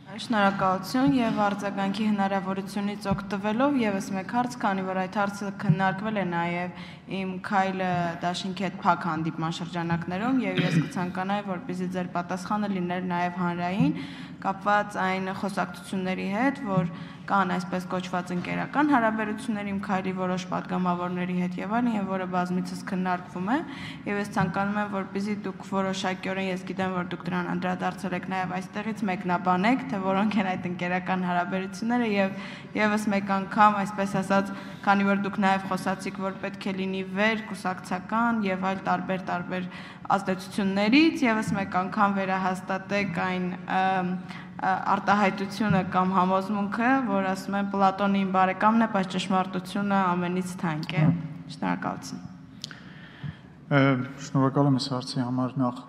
Շնորհակալություն եւ արձագանքի հնարավորությունից օգտվելով եւս մեկ հարց, քանի որ այդ հարցը քննարկվել է նաեւ իմ քայլը դաշինքի հետ փակ հանդիպման շրջանակներում եւ ես կցանկանայի, որպեսզի ձեր պատասխանը լիներ նաեւ հանրային, կապված այն խոսակցությունների հետ, որ կան այսպես կոչված ընկերական հարաբերություններ իմ քայլի որոշ պատգամավորների հետ եւ այլն, եւ որը բազմիցս քննարկվում է, եւ ես ցանկանում եմ, որպեսզի դուք որոշակիորեն, ես գիտեմ, որ դուք դրան անդրադարձել եք նաեւ այստեղից մեկնաբանեք, թե որոնք են այդ ընկերական հարաբերությունները եւ եւս մեկ անգամ, այսպես ասած, քանի որ դուք նաեւ խոսացիք, որ պետք է լինի վեր, կուսակցական եւ այլ տարբեր ազդեցություններից, եւս մեկ անգամ վերահաստատեք այն արտահայտությունը կամ համոզմունքը, որ ասում են Պլատոնը իմ բարեկամն է, բայց ճշմարտությունը ամենից թանկ է։ Շնորհակալություն։ Շնորհակալ եմ այս հարցի համար նախ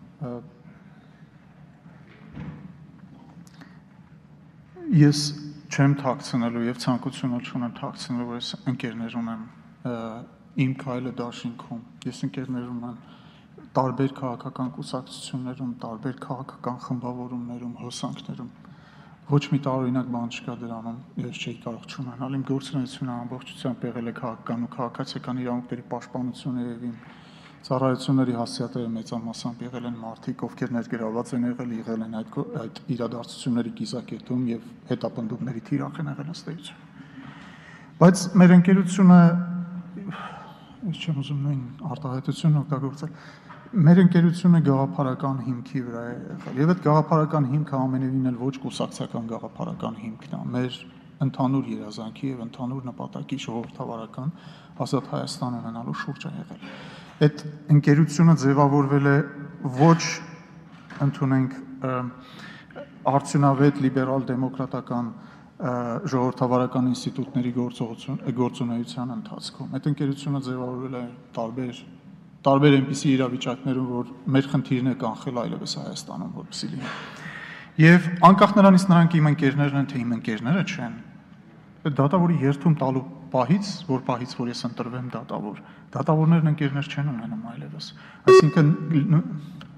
ես չեմ թաքցնելու եւ ցանկություն չունեմ թաքցնելու, որ ես ընկերներ ունեմ իմ քայլը դաշինքում, ես ընկերներ ունեմ տարբեր քաղաքական կուսակցություններում, տարբեր քաղաքական խմբավորումներում, հոսանքներում ոչ մի տարօրինակ բան չկա դրանում, ես չէի կարող չունենալ, իմ գործունեությունը ամբողջությամբ եղել է քաղաքական ու քաղաքացիական իրավունքների պաշտպանությունը եւ իմ ծառայությունների հասցեատերը մեծամասամբ եղել են մարդիկ, ովքեր ներգրաված են եղել են այդ իրադարձությունների կիզակետում եւ հետապնդումների թիրախ են եղել ըստ էության։ Բայց մեր ընկերությունը, ես չեմ ուզում նույն արտահայտությունն օգտագործել, մեր ընկերությունը գաղափարական հիմքի վրա է եղել եւ այդ գաղափարական հիմքը ամենևին էլ ոչ կուսակցական գաղափարական հիմքն է, մեր ընդհանուր երազանքի եւ ընդհանուր նպատակի ժողովրդավարական ազատ Հայաստան ունենալու շուրջ է եղել։ Այդ ընկերությունը ձևավորվել է ոչ ընդունենք արդյունավետ լիբերալ դեմոկրատական ժողովրդավարական ինստիտուտների գործունեության ընթացքում։ Այդ ընկերությունը ձևավորվել է տարբեր այնպիսի իրավիճակներում, որ մեր խնդիրն է կանխել այլևս Հայաստանում, որպեսզի լինի։ Եվ անկախ նրանից նրանք իմ ընկերներն են, թե իմ ընկերները չեն, դատավորի երթում տալու պահից, որ ես ընտրվեմ դատավոր, դատավորներն ընկերներ չեն ունենում այլևս։ Այսինքն